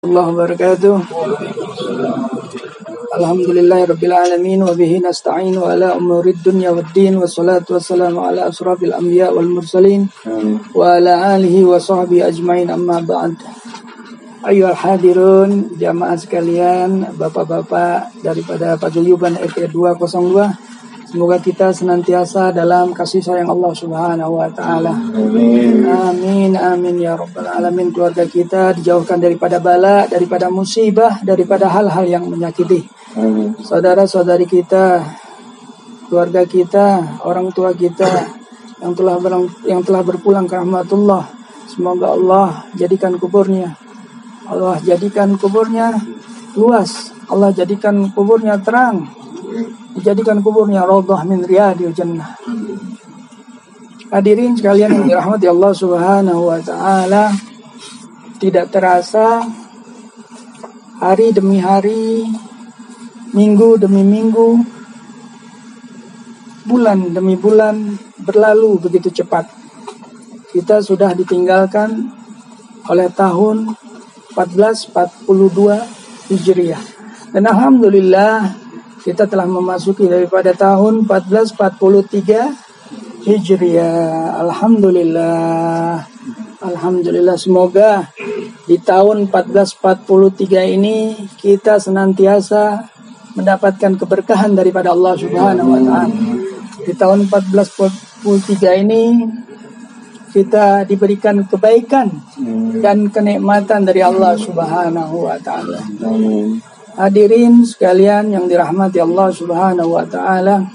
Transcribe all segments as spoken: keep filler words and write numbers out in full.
Allah wabarakatuh. Alhamdulillahirabbil alamin wa bihi nasta'in wa ala umurid dunya waddin wassalatu wassalamu ala asrafil anbiya wal mursalin wa ala alihi wa sahbihi ajmain amma ba'd. Ayyuhal hadirun jamaah sekalian, bapak-bapak daripada Paguyuban R T dua nol dua, semoga kita senantiasa dalam kasih sayang Allah Subhanahu wa taala. Amin. Amin amin ya rabbal alamin. Keluarga kita dijauhkan daripada bala, daripada musibah, daripada hal-hal yang menyakiti. Amin. Saudara-saudari kita, keluarga kita, orang tua kita yang telah berang, yang telah berpulang ke rahmatullah, semoga Allah jadikan kuburnya, Allah jadikan kuburnya luas, Allah jadikan kuburnya terang, dijadikan kuburnya raudhah min riyadil jannah. Hadirin sekalian yang dirahmati Allah Subhanahu wa taala, tidak terasa hari demi hari, minggu demi minggu, bulan demi bulan berlalu begitu cepat. Kita sudah ditinggalkan oleh tahun empat belas empat puluh dua Hijriah. Dan alhamdulillah kita telah memasuki daripada tahun empat belas empat puluh tiga Hijriah. Alhamdulillah. Alhamdulillah, semoga di tahun empat belas empat puluh tiga ini kita senantiasa mendapatkan keberkahan daripada Allah Subhanahu wa taala. Di tahun empat belas empat puluh tiga ini kita diberikan kebaikan dan kenikmatan dari Allah Subhanahu wa taala. Hadirin sekalian yang dirahmati Allah Subhanahu wa taala,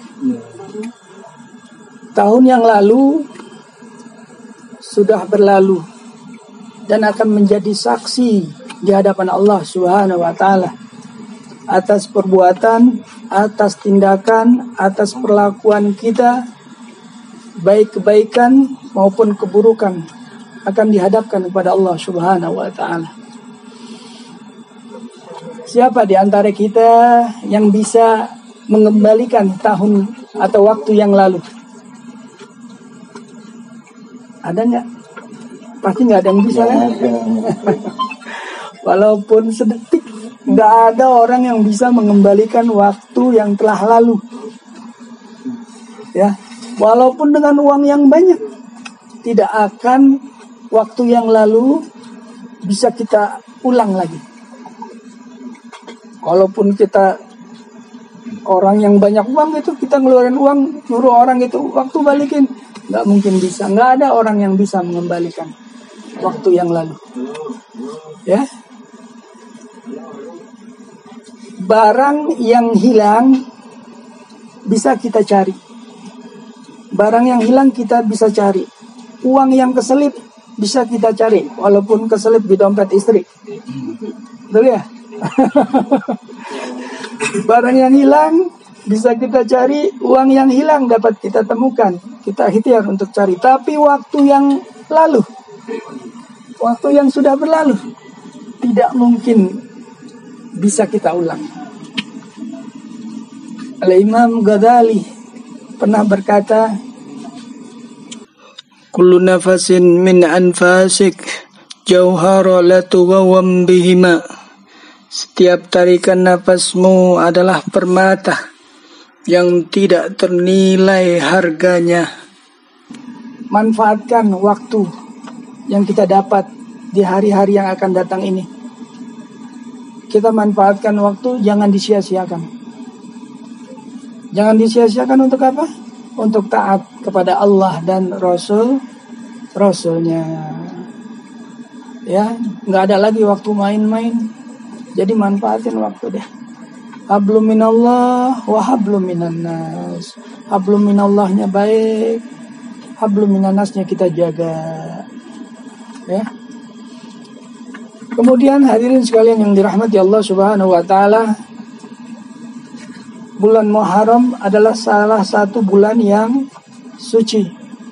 tahun yang lalu sudah berlalu dan akan menjadi saksi di hadapan Allah Subhanahu wa taala atas perbuatan, atas tindakan, atas perlakuan kita, baik kebaikan maupun keburukan akan dihadapkan kepada Allah Subhanahu wa taala. Siapa di antara kita yang bisa mengembalikan tahun atau waktu yang lalu? Ada nggak? Pasti nggak ada yang bisa kan? Walaupun sedetik, nggak ada orang yang bisa mengembalikan waktu yang telah lalu. Ya, walaupun dengan uang yang banyak, tidak akan waktu yang lalu bisa kita ulang lagi. Walaupun kita orang yang banyak uang itu, kita ngeluarin uang, nyuruh orang itu waktu balikin, nggak mungkin bisa. Nggak ada orang yang bisa mengembalikan waktu yang lalu. Ya, barang yang hilang bisa kita cari. Barang yang hilang kita bisa cari. Uang yang keselip bisa kita cari, walaupun keselip di dompet istri. Betul ya? Barang yang hilang bisa kita cari, uang yang hilang dapat kita temukan. Kita ikhtiar untuk cari. Tapi waktu yang lalu, waktu yang sudah berlalu, tidak mungkin bisa kita ulang. Al-Imam Ghazali pernah berkata, kullu nafasin min anfasik jauhara la tughawam bihima. Setiap tarikan nafasmu adalah permata yang tidak ternilai harganya. Manfaatkan waktu yang kita dapat di hari-hari yang akan datang ini. Kita manfaatkan waktu, jangan disia-siakan. Jangan disia-siakan untuk apa? Untuk taat kepada Allah dan Rasul Rasulnya. Ya, nggak ada lagi waktu main-main. Jadi manfaatin waktu deh. Hablum minallah wa hablum minan nas. Hablum minallahnya baik, hablum minan nasnya kita jaga. Ya. Kemudian hadirin sekalian yang dirahmati Allah Subhanahu wa taala, bulan Muharram adalah salah satu bulan yang suci.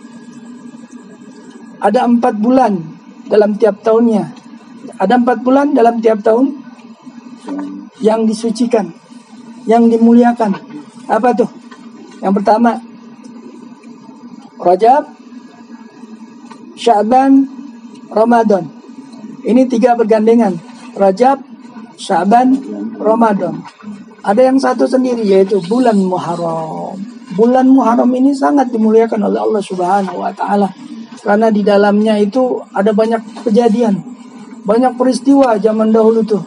Ada empat bulan dalam tiap tahunnya. Ada empat bulan dalam tiap tahun yang disucikan, yang dimuliakan. Apa tuh? Yang pertama, Rajab, Sya'ban, Ramadan. Ini tiga bergandengan. Rajab, Syaban, Ramadan. Ada yang satu sendiri yaitu bulan Muharram. Bulan Muharram ini sangat dimuliakan oleh Allah Subhanahu wa taala karena di dalamnya itu ada banyak kejadian, banyak peristiwa zaman dahulu tuh.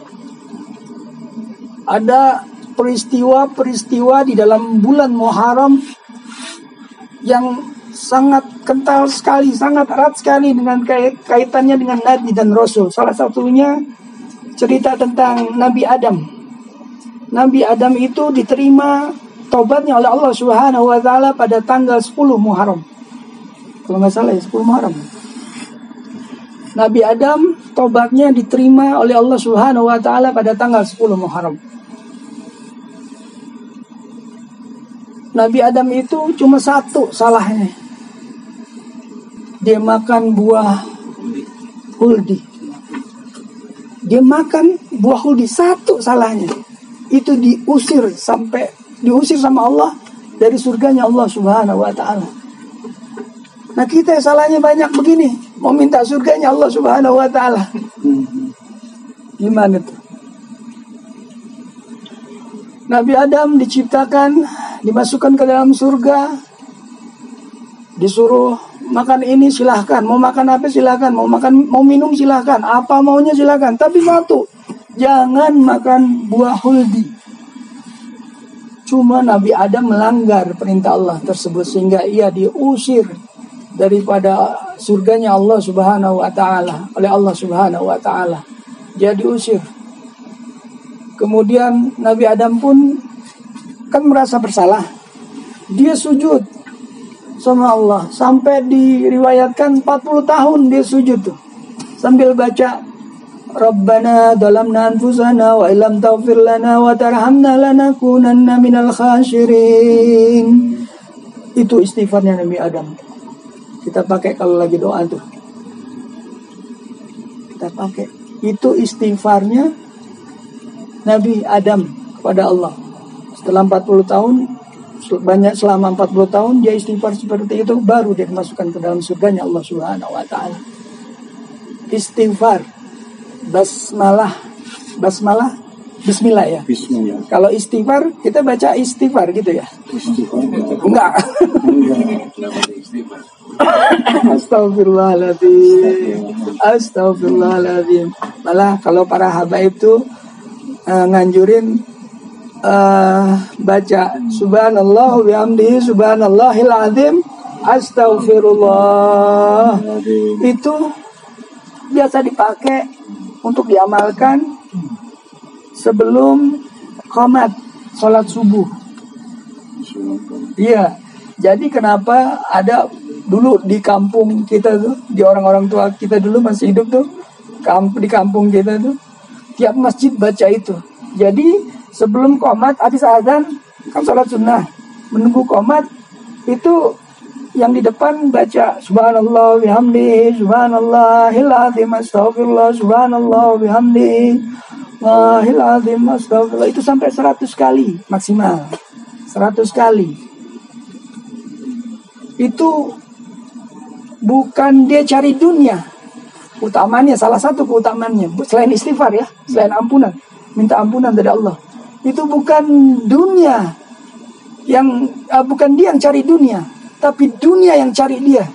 Ada peristiwa-peristiwa di dalam bulan Muharram yang sangat kental sekali, sangat erat sekali dengan kait- kaitannya dengan Nabi dan Rasul. Salah satunya cerita tentang Nabi Adam. Nabi Adam itu diterima taubatnya oleh Allah Subhanahu wa taala pada tanggal sepuluh Muharram. Kalau nggak salah ya sepuluh Muharram. Nabi Adam taubatnya diterima oleh Allah Subhanahu wa taala pada tanggal sepuluh Muharram. Nabi Adam itu cuma satu salahnya. Dia makan buah huldi. Dia makan buah huldi, satu salahnya. Itu diusir sampai diusir sama Allah dari surganya Allah Subhanahu wa taala. Nah, kita salahnya banyak begini, mau minta surganya Allah Subhanahu wa taala. Gimana tuh? Nabi Adam diciptakan, dimasukkan ke dalam surga, disuruh makan ini silahkan, mau makan apa silahkan, mau makan mau minum silahkan, apa maunya silahkan, tapi satu, jangan makan buah huldi. Cuma Nabi Adam melanggar perintah Allah tersebut sehingga ia diusir daripada surganya Allah Subhanahu wa taala oleh Allah Subhanahu wa taala. Dia diusir. Kemudian Nabi Adam pun kan merasa bersalah. Dia sujud sama Allah sampai diriwayatkan empat puluh tahun dia sujud tuh sambil baca Rabbana dalamna anfusana wa illam taghfir lana wa tarhamna lanakunanna minal khashirin. Itu istighfarnya Nabi Adam. Kita pakai kalau lagi doa tuh. Kita pakai. Itu istighfarnya Nabi Adam kepada Allah. Setelah empat puluh tahun, banyak selama empat puluh tahun dia istighfar seperti itu, baru dia dimasukkan ke dalam surganya Allah Subhanahu wa taala. Istighfar, basmalah, basmalah, bismillah ya. Bismillah. Kalau istighfar kita baca istighfar gitu ya. Istighfar. Enggak. Astagfirullahaladzim. Astagfirullahaladzim. Malah kalau para habaib itu uh, nganjurin uh, baca subhanallah wa bihamdihi subhanallahil azim astagfirullah. Itu biasa dipakai untuk diamalkan sebelum qomat sholat subuh. Iya. Jadi kenapa ada dulu di kampung kita tuh, di orang-orang tua kita dulu masih hidup tuh, kamp di kampung kita tuh, tiap masjid baca itu. Jadi sebelum qomat habis azan kan sholat sunnah, menunggu qomat itu yang di depan baca subhanallah bihamdihi subhanallahil azim astaghfirullah subhanallah bihamdihi wahil azim astaghfirullah. Itu sampai seratus kali maksimal, seratus kali. Itu bukan dia cari dunia. Utamanya, salah satu keutamaannya selain istighfar ya, selain ampunan, minta ampunan dari Allah, itu bukan dunia yang uh, bukan dia yang cari dunia, tapi dunia yang cari dia.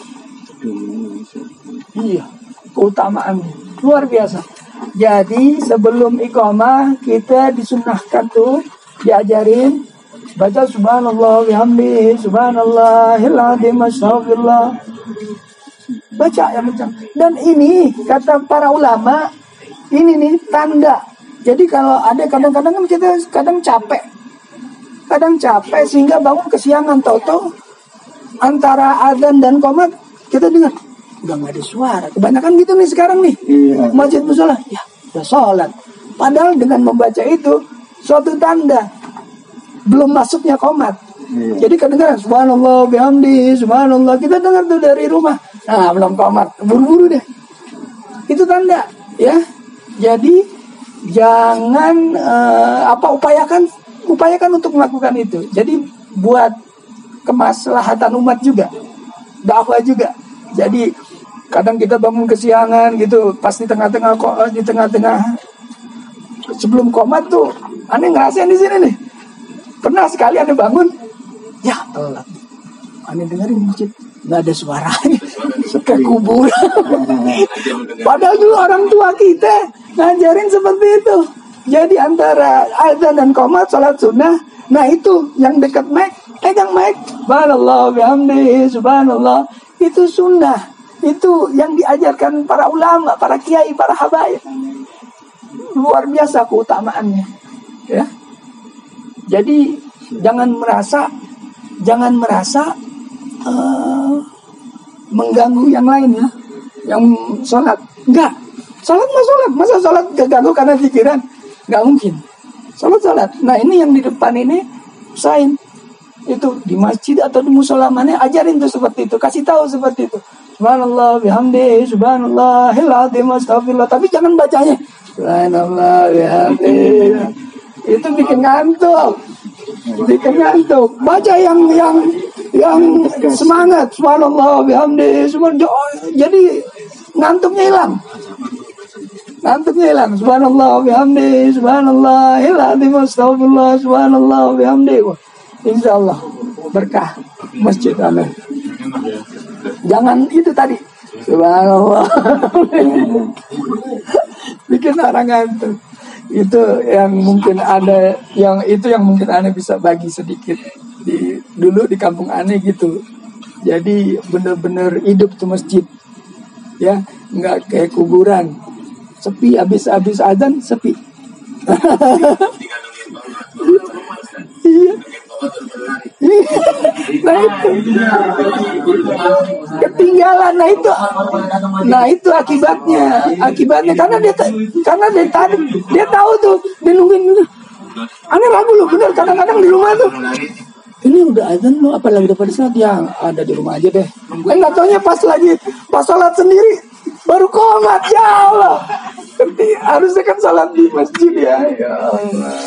Iya, keutamaannya luar biasa. Jadi sebelum iqamah kita disunahkan tuh diajarin baca subhanallah bihamdihi subhanallahil azim astaghfirullah. Baca yang kencang. Dan ini kata para ulama, ini nih tanda. Jadi kalau ada kadang-kadang kan kita kadang capek. Kadang capek sehingga bangun kesiangan, tahu-tahu antara azan dan qomat kita dengar udah nggak ada suara. Kebanyakan gitu nih sekarang nih. Iya. Masjid musola, ya udah sholat. Padahal dengan membaca itu suatu tanda belum masuknya qomat. Iya. Jadi kadang-kadang subhanallah bihamdi subhanallah kita dengar tuh dari rumah. Nah, belum qomat, buru-buru deh. Itu tanda, ya. Jadi jangan uh, apa upayakan upayakan untuk melakukan itu. Jadi buat kemaslahatan umat juga, dakwah juga. Jadi kadang kita bangun kesiangan gitu, pas di tengah-tengah di tengah-tengah sebelum komat tuh aneh ngerasain di sini nih. Pernah sekali aneh bangun, ya telat. Aneh dengerin masjid, nggak ada suaranya, kayak kuburan. Padahal dulu orang tua kita ngajarin seperti itu. Jadi antara azan dan qomat salat sunnah, nah itu yang dekat mic, pegang mic, subhanallah bihamdihi subhanallah, itu sunnah. Itu yang diajarkan para ulama, para kiai, para habaib. Luar biasa keutamaannya, ya. Jadi jangan merasa, jangan merasa uh, mengganggu yang lain ya, yang sholat. Enggak, sholat mah sholat, masa sholat keganggu karena pikiran? Enggak mungkin. Sholat sholat. Nah ini yang di depan ini, usahain itu di masjid atau di musola mana, ajarin tuh seperti itu, kasih tahu seperti itu. Subhanallah bihamdihi subhanallahil azim astagfirullah. Tapi jangan bacanya subhanallah bihamdihi. Itu bikin ngantuk. Bikin ngantuk. Baca yang yang yang semangat. Subhanallah bihamdihi subhanallah. Jadi ngantuknya hilang. Ngantuknya hilang. Subhanallah bihamdihi subhanallahil azim astagfirullah subhanallah bihamdihi. Insyaallah berkah masjid. Amin. Jangan itu tadi subhanallah bikin orang ngantuk. Itu yang mungkin ada, yang itu yang mungkin aneh bisa bagi sedikit di dulu di kampung aneh gitu. Jadi bener-bener hidup tuh masjid ya, nggak kayak kuburan, sepi. Habis-habis azan sepi. Iya. Nah itu ketinggalan. Nah itu, nah itu akibatnya, akibatnya karena dia karena dia tadi dia tahu tuh, dia nungguin. Aneh ragu loh, bener. Kadang-kadang di rumah tuh, ini udah azan loh, apalagi udah pada saat yang ada di rumah aja deh. Eh nggak taunya pas lagi pas sholat sendiri baru komat. Ya Allah, harusnya kan sholat di masjid ya. Ya Allah.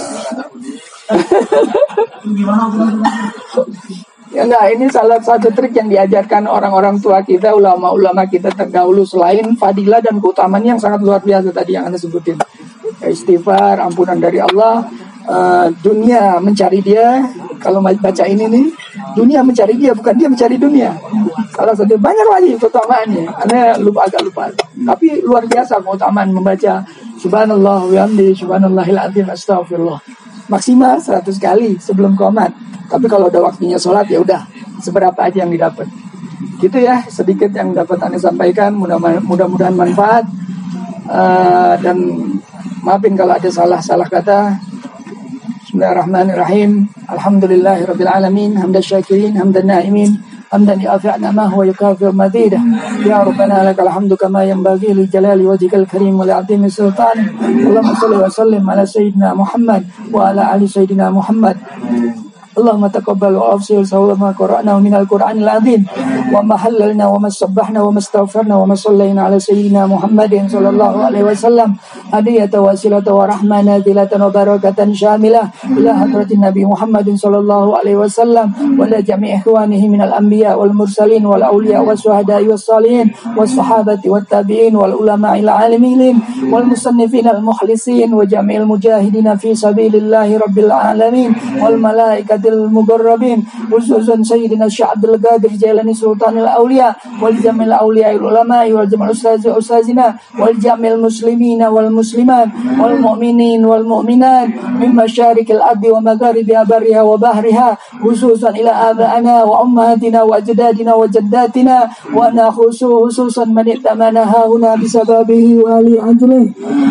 Ya enggak, ini salah satu trik yang diajarkan orang-orang tua kita, ulama-ulama kita terdahulu, selain fadilah dan keutamaan yang sangat luar biasa tadi yang Anda sebutin. Istighfar, ampunan dari Allah, uh, dunia mencari dia. Kalau baca ini nih, dunia mencari dia, bukan dia mencari dunia. Salah satu, banyak lagi keutamaannya. Anda lupa, agak lupa. Tapi luar biasa keutamaan membaca subhanallah wa bihamdihi subhanallahil azim astagfirullah. Maksimal seratus kali sebelum qomat. Tapi kalau udah waktunya sholat ya udah seberapa aja yang didapat. Gitu ya, sedikit yang dapat Anda sampaikan. Mudah-mudahan manfaat. uh, Dan maafin kalau ada salah-salah kata. Bismillahirrahmanirrahim. Alhamdulillahirabbil alamin, hamdan syakirin, hamdan naimin, hamdan yafi'na ma huwa yukafi mazidah. Ya Rabbana lakal hamdu kama yanbaghi li jalali wajhikal karim wa li 'azimi sultanik. Allahumma shalli wa sallim ala sayyidina Muhammad wa ala ali sayyidina Muhammad. Allahumma taqabbal wa afsil sawla ma qara'na minal Qur'anil 'azim wa ma halalna wa ma sabbahna wa ma astaghfarna wa ma sallaina ala sayyidina Muhammadin sallallahu alaihi wasallam hadiyatan wasilatan wa rahmana dilatan wa barakatan syamilah ila hadratin Nabi Muhammadin sallallahu alaihi wasallam wa la jami' ikhwanihi minal anbiya wal mursalin wal awliya was syuhada'i was salihin was sahabati wat tabi'in wal ulama'il 'alimin wal musannifin al mukhlisin wa jami'il mujahidin fi sabilillahi rabbil alamin wal malaikati المقربين خصوصا سيدنا الشيخ عبد القادر الجيلاني سلطان الأولياء والجميع الأولياء العلماء والجميع الأستاذ أستاذنا والجميع المسلمين والمسلمات والمؤمنين والمؤمنات من مشارق الأرض ومغاربها برها وبحرها خصوصا إلى آبائنا وأمهاتنا وأجدادنا وجداتنا وأنا خصوصا من ائتمنها هنا بسببه ولأجله.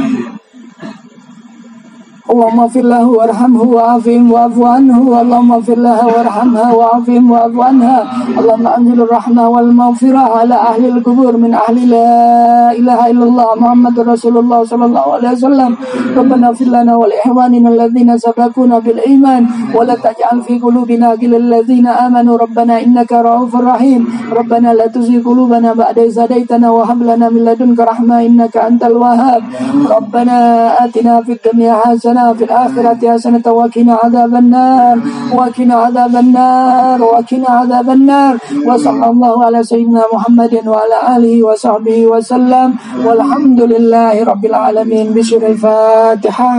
Allahumma fir lahu warhamhu wa'afihim wa'afu anhu. Allahumma fir laha warhamha wa'afihim wa'afu anha. Allahumma anzilur rahmah wal maghfirah ala ahli al-kubur min ahli la ilaha illallah Muhammadur Rasulullah sallallahu alaihi wasallam. Rabbana fir lana wal ihwanina alladhina sabaquna bil iman wa la taj'al fi qulubina ghillal ladzina amanu rabbana innaka ra'ufur rahim. Rabbana la tuzigh qulubana ba'da idh hadaytana wa hab lana min ladunka rahmah innaka antal wahhab. Rabbana atina fid dunya hasanah ربنا في الآخرة حسنة وقنا عذاب النار وقنا عذاب النار وقنا عذاب النار وصلى الله على سيدنا محمد وعلى آله وصحبه وسلم والحمد لله رب العالمين. بسر الفاتحة.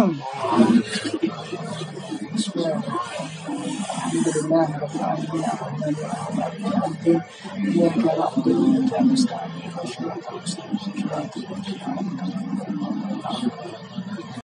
الحمد لله رب العالمين الرحمن الرحيم إياك نعبد وإياك نستعين